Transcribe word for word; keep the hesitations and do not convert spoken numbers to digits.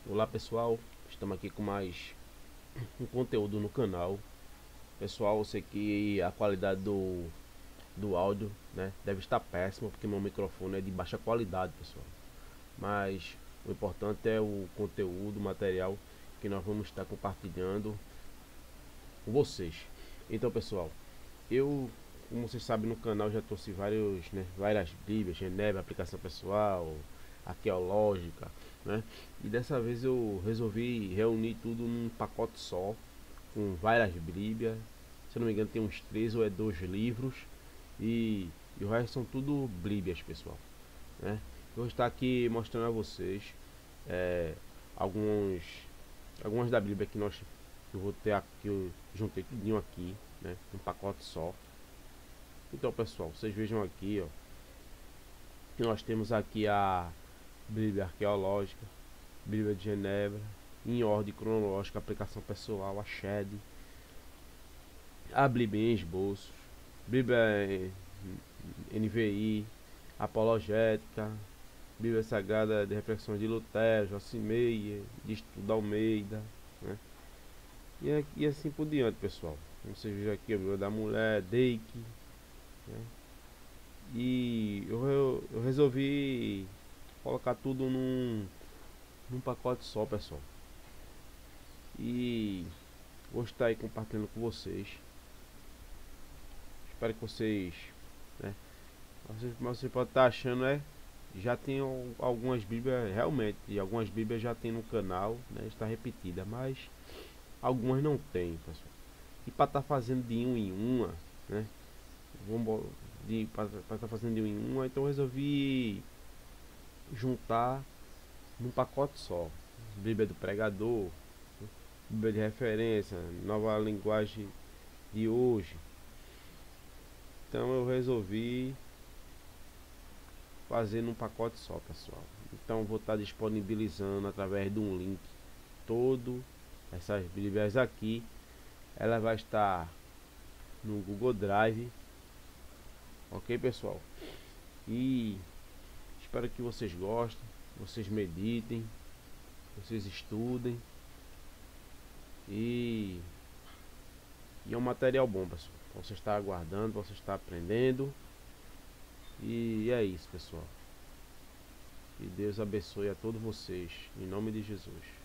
Olá pessoal, estamos aqui com mais um conteúdo no canal. Pessoal, eu sei que a qualidade do, do áudio, né, deve estar péssima porque meu microfone é de baixa qualidade, pessoal. Mas o importante é o conteúdo, o material que nós vamos estar compartilhando com vocês. Então pessoal, eu, como vocês sabem, no canal já trouxe vários, né, várias bíblias, Genebra, aplicação pessoal, arqueológica, né? E dessa vez eu resolvi reunir tudo num pacote só, com várias bíblias. Se eu não me engano tem uns três ou é dois livros e, e o resto são tudo bíblias, pessoal, né? Eu vou estar aqui mostrando a vocês é, alguns algumas da Bíblia que nós que eu vou ter aqui, que eu juntei tudinho aqui, né, um pacote só. Então pessoal, vocês vejam aqui, ó, que nós temos aqui a Bíblia arqueológica, Bíblia de Genebra, em ordem cronológica, aplicação pessoal, a Shed, a Bíblia em esboços, Bíblia N V I, apologética, Bíblia Sagrada de Reflexões de Lutero, Jossimeia, de Estudo Almeida, né? E, e assim por diante, pessoal. Como vocês viram aqui, a Bíblia da Mulher, Deike, né? E eu, eu, eu resolvi colocar tudo num, num pacote só, pessoal. E vou estar aí compartilhando com vocês. Espero que vocês, né? Vocês, mas você pode estar achando, é, já tem algumas bíblias, realmente, e algumas bíblias já tem no canal, né? Está repetida, mas algumas não tem, pessoal. E para estar tá fazendo de um em uma, né? Vamos de para estar tá fazendo de um em uma, então eu resolvi juntar num pacote só. Bíblia do pregador, Bíblia de referência, nova linguagem de hoje. Então eu resolvi fazer num pacote só, pessoal. Então vou estar disponibilizando através de um link todo essas bíblias aqui. Ela vai estar no Google Drive, ok, pessoal? E espero que vocês gostem, vocês meditem, vocês estudem. E, e é um material bom, pessoal. Você está aguardando, você está aprendendo. E é isso, pessoal. Que Deus abençoe a todos vocês, em nome de Jesus.